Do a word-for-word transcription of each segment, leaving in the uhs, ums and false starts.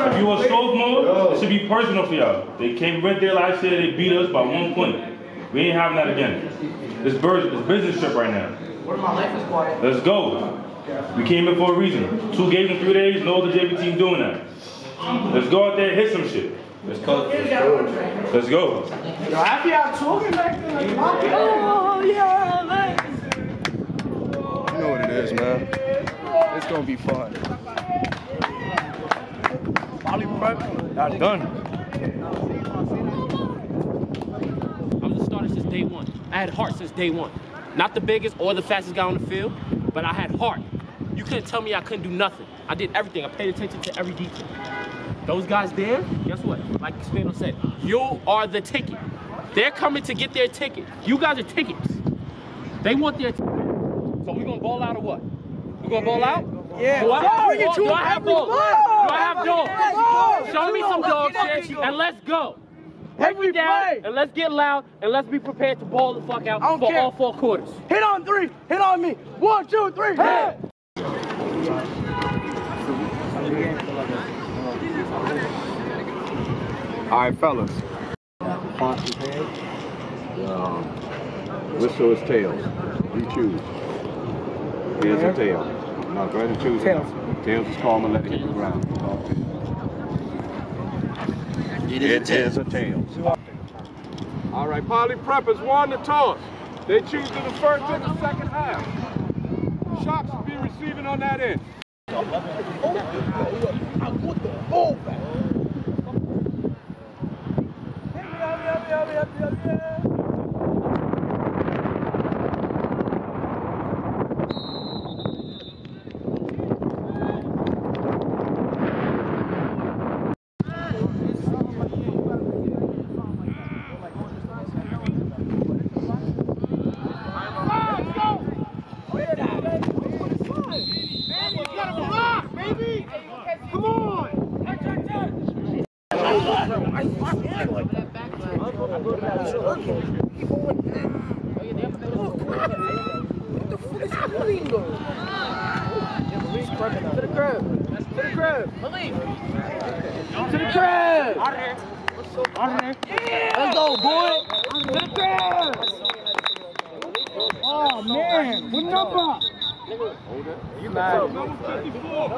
If you were sophomore, it should be personal for y'all. They came right there last year, they beat us by one point. We ain't having that again. It's, it's business trip right now. What if my life is quiet? Let's go. We came in for a reason. Two games in three days, no other J V team doing that. Let's go out there and hit some shit. Let's go. Let's go. Yo, I y'all talking back there. Oh, yeah, man. You know what it is, man. It's gonna be fun. Molly prep, that's done. I was a starter since day one. I had heart since day one. Not the biggest or the fastest guy on the field, but I had heart. You couldn't tell me I couldn't do nothing. I did everything. I paid attention to every detail. Those guys there, guess what? Like Spano said, you are the ticket. They're coming to get their ticket. You guys are tickets. They want their ticket. So we gonna ball out or what? We gonna ball out? Yeah. Do I have, Bring it to do him I have every dogs? Do play. I have dogs? Show me some dog shit and let's go. Break me down and let's get loud and let's be prepared to ball the fuck out for care. all four quarters. Hit on three. Hit on me. One, two, three. Hit. All right, fellas. Fox's head. Um, whistle is tails. You choose. Here's a tail. No, go ahead and choose. Tails. Tails is calm and let it hit the ground. It is, it is a tail. All right, Poly Preppers won the toss. They choose to the first or the second half. Shots will be receiving on that end. I want the ball back. Let's go, boy. To the crib. Oh, man. What number? You mad?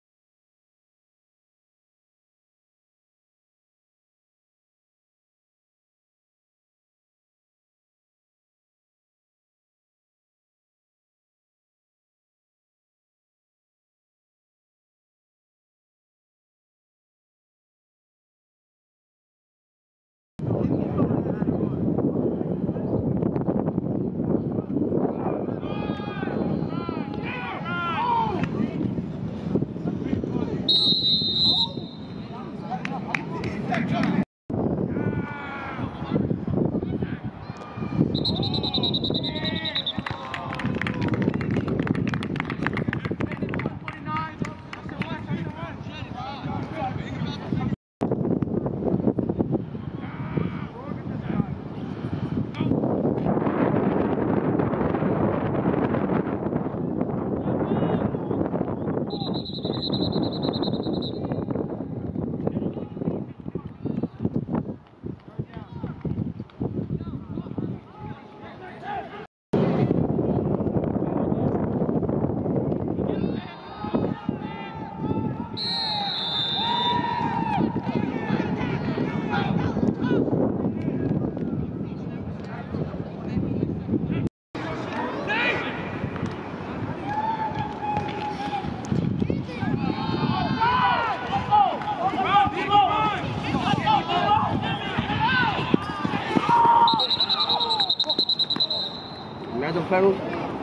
Imagine Ferro.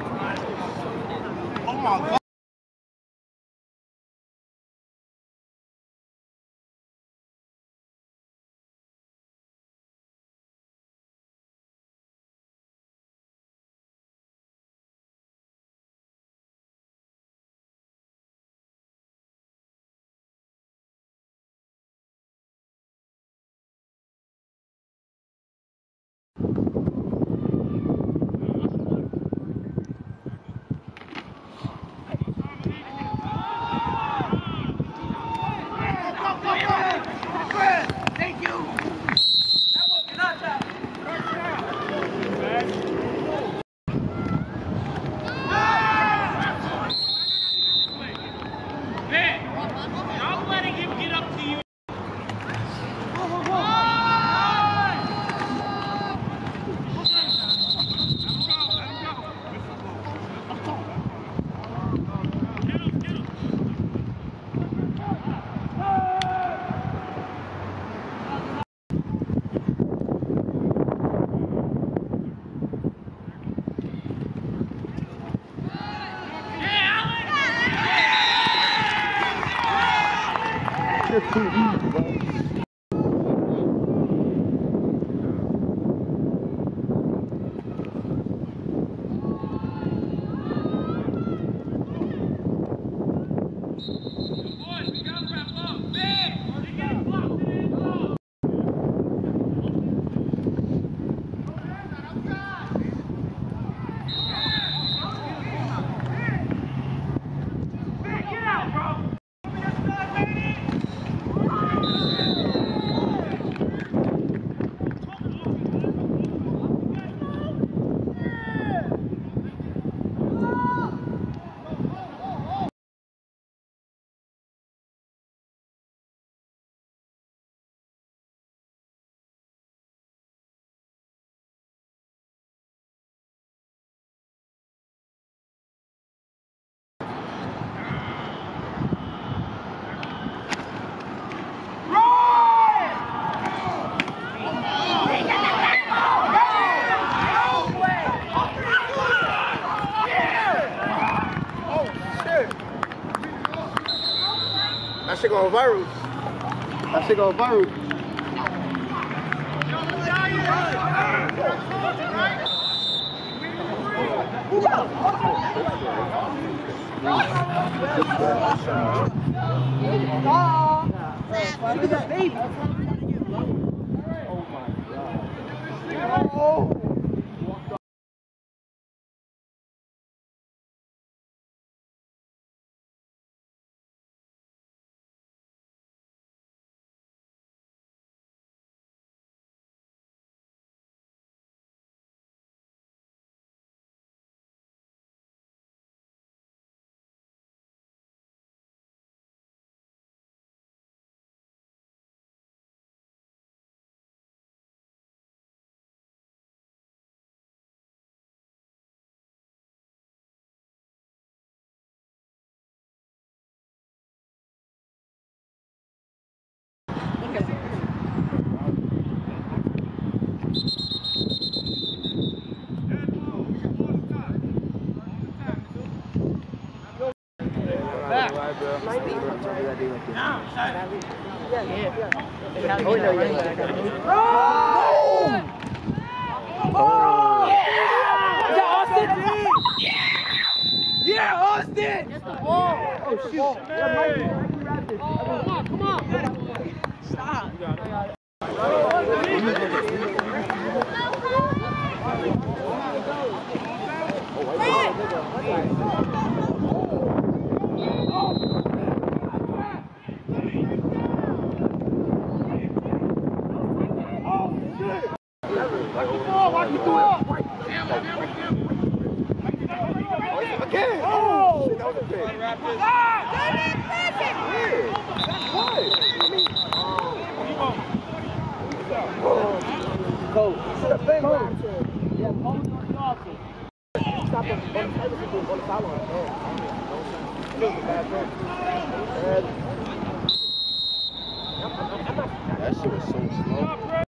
Oh my God. I'm letting him get up to you. That shit go viral. That shit go viral. Look at that baby. Oh my God. Oh. Yeah, Austin! Oh, shoot. Come on, come on. Stop. Watch the ball, watch the ball! Again! Oh! That was a pick. Ah! That's it! That's what? I mean... Coach. Coach. Yeah, Coach on the offense. Stop him. On the sideline. It was a bad pick. That shit was so slow.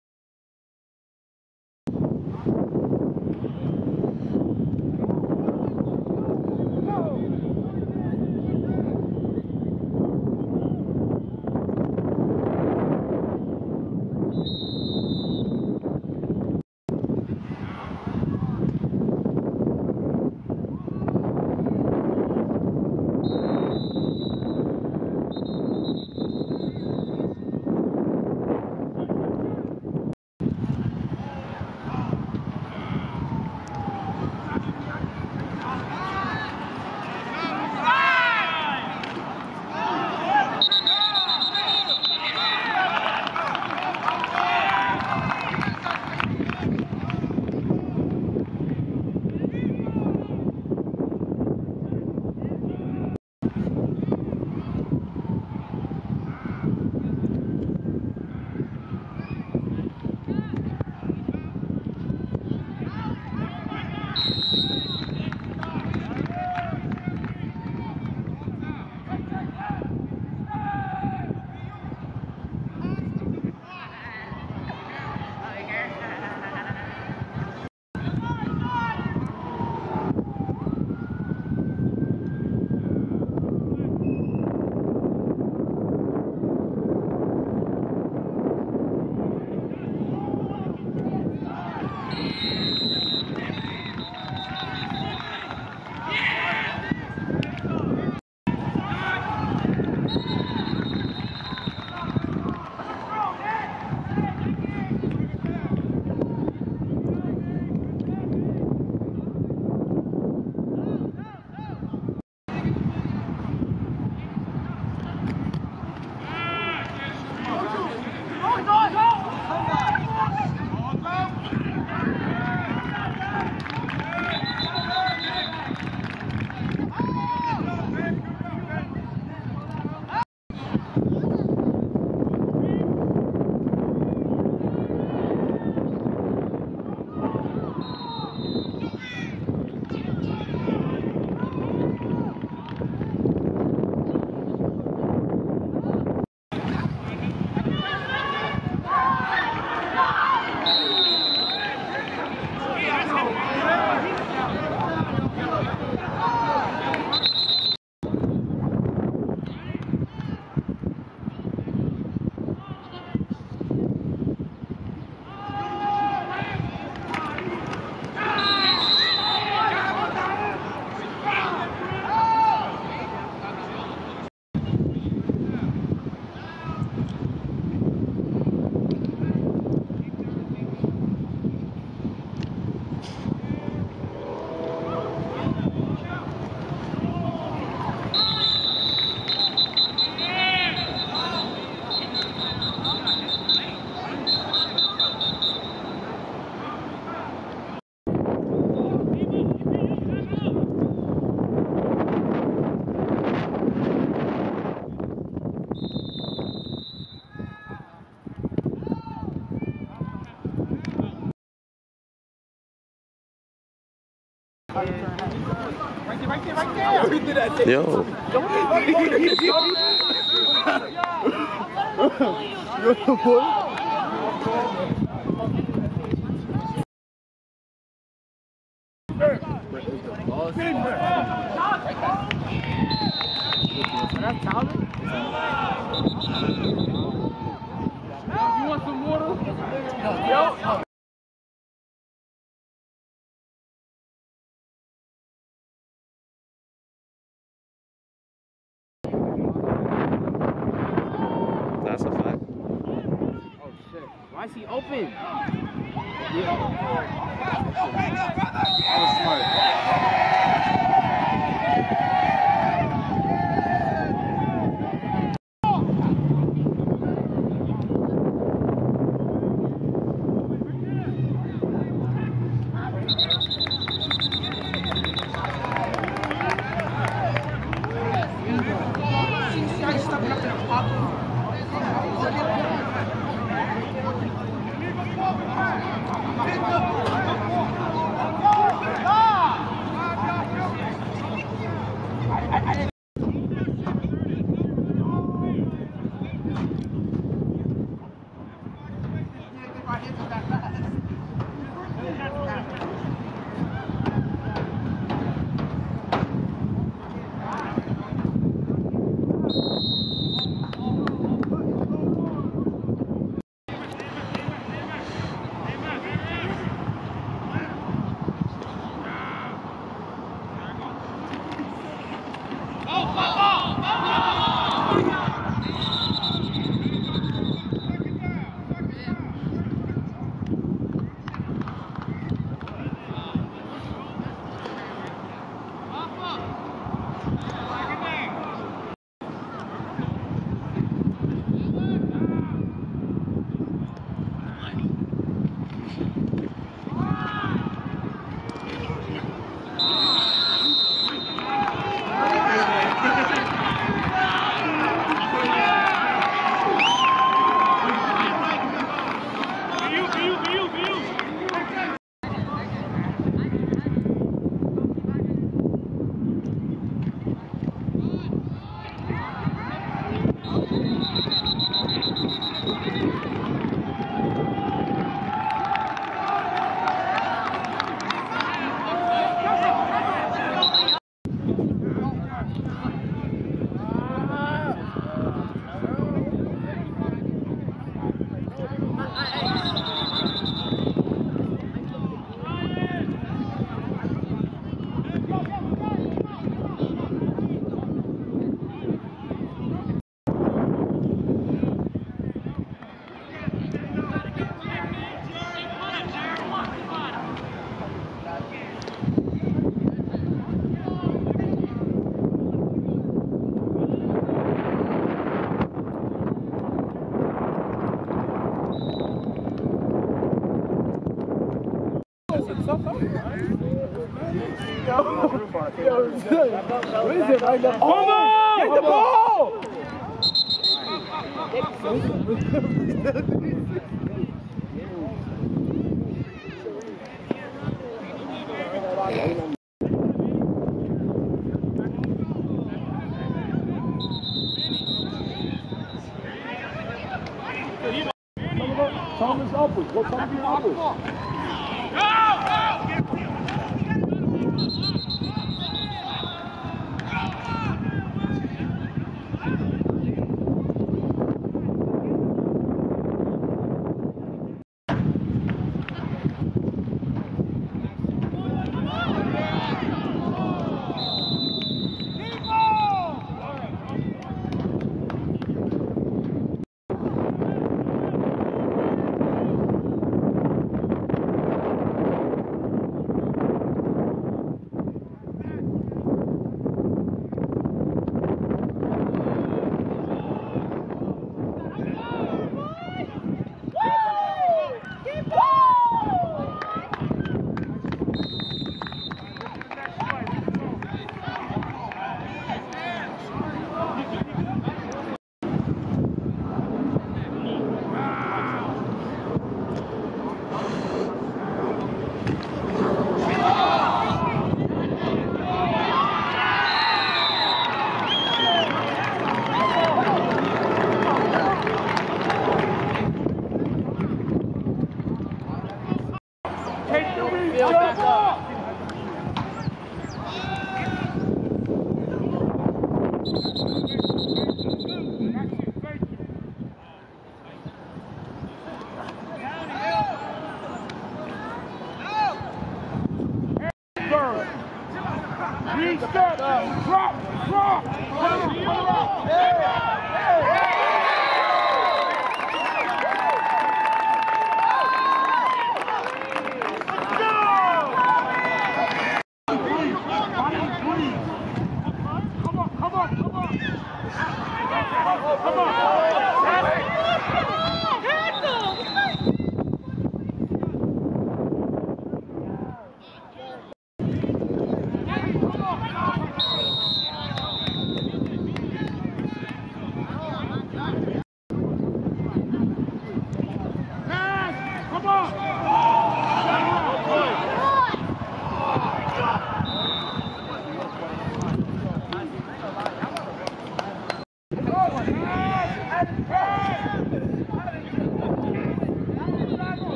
Yo. You want some water? Yo. That's a fact. Oh shit. Why is he open? That was smart. What is it right now? Oh! Get the ball! Thomas upwards. Go Thomas upwards.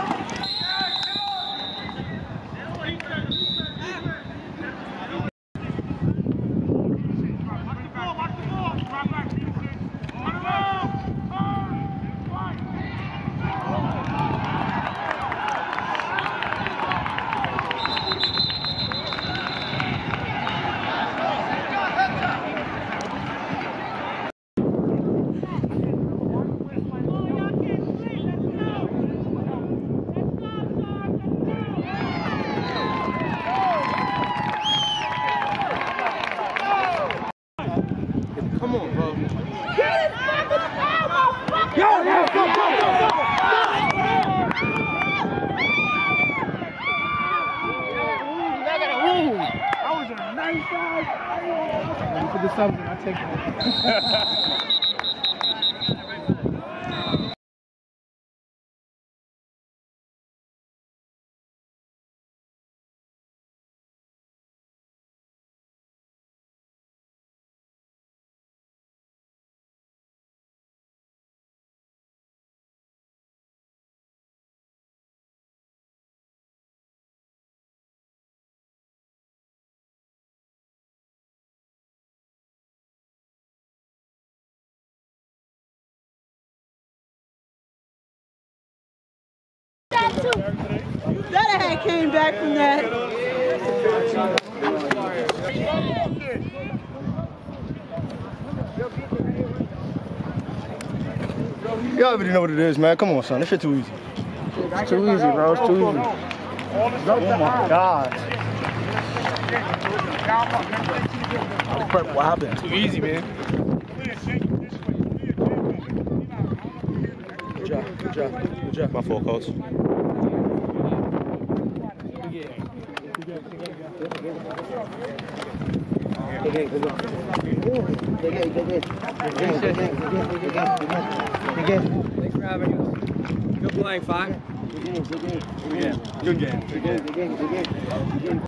Come on, bro. Yo, yo, go, go, go, go! That was a nice dive. Let me put this up and I'll take it. That had came back from that. You already know what it is, man. Come on, son. This shit too easy. It's too easy, bro. It's too easy. Oh my God. What happened? Too easy, man. Good job. Good job. Good job. My fault, coach. Good game, good game. Good game, good game. Good game, good game, good game, good game, good game. Thanks for having us. Good playing, Five. Good game, good game. Good game. Good game. Good game, good game, good game.